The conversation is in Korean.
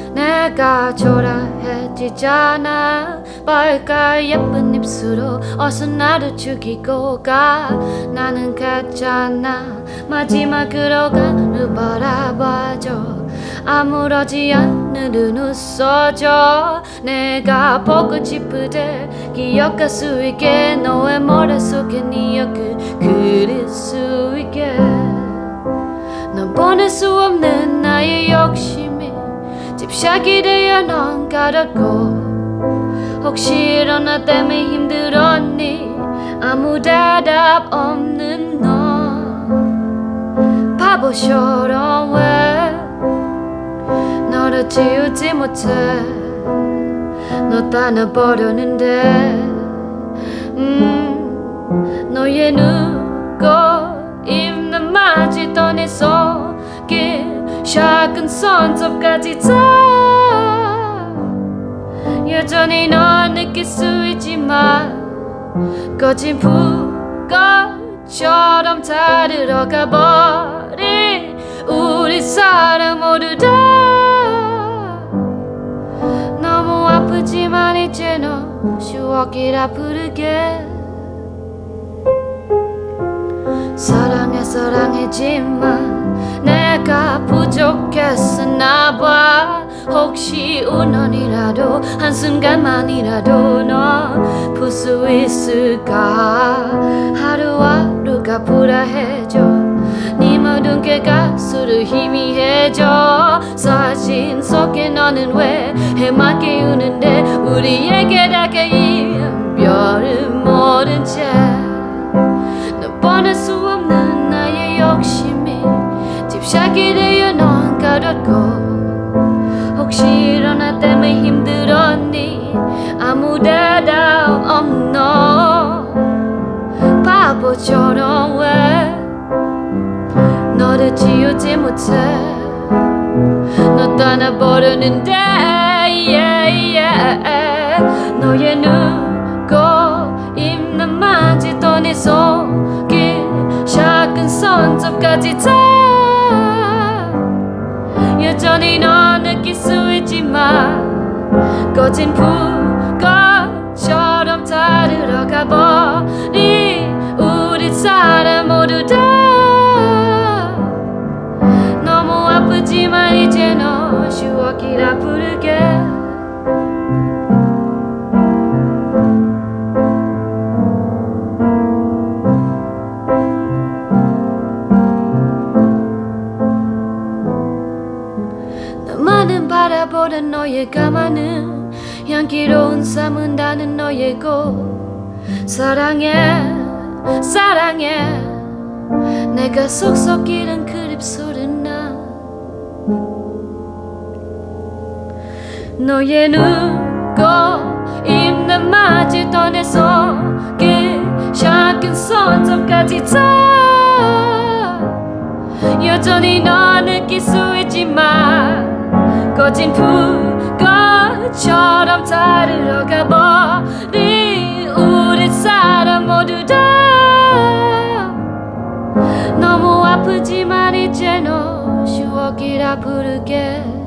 내가 초라해지잖아. 빨간 예쁜 입술로 어서 나를 죽이고 가. 나는 갔잖아. 마지막으로 가를 바라봐줘. 아무렇지 않은 눈 웃어줘. 내가 보고 싶으되 기억할 수 있게. 너의 머릿속에 네 옆을 그릴 수 있게. 넌 보낼 수 없는 나의 욕심이 집착이 되어 넌 가렸고. 혹시 일어나 때문에 힘들었니? 아무 대답 없는 너. 바보처럼 왜 너를 지우지 못해. 너 떠나버렸는데 너의 눈고 입는 마치 떠내 속에 작은 손톱까지 다 여전히 넌 느낄 수 있지만 꺼진 불꽃처럼 다 들어가 버린 우리 사랑 모두 다. 너무 아프지만 이제 너 추억이라 부르게. 사랑했지만 내가 부족했었나 봐. 혹시 운원이라도 한순간만이라도 넌 풀 수 있을까. 하루하루가 불안해져. 네 모든 게 가슴을 희미해져. 사진 속에 너는 왜 해맑게 우는데 우리에게 다가온 별을 모른 채. 넌 보낼 수 없는 나의 욕심이 집착이 되어 넌 가렸고. 혹시 일어나 때문에 힘들었니? 아무 대답 없는 너. 바보처럼 왜 너를 지우지 못해. 너 떠나버렸는데 너의 눈고 입는 마치 떠내 속에 작은 손톱까지 다 여전히 넌 느낄 수 있지만 꺼진 불꽃처럼 다 들어가 버린 우리 사랑 모두 다. 너무 아프지만 이제 너 추억이라 부르게. 너만은 바라보는 너의 가만은 향기로운 삶은 나는 너의고. 사랑해 사랑해 내가 속속 잃은 그 입술은 나. 너의 눈고 입는 마치 떠내 속에 작은 손톱까지 다 여전히 넌 느낄 수 있지만 꺼진 불꽃처럼 다 들어가 버린 우리 사랑 모두 다. 너무 아프지만 이제 너 추억이라 부르게.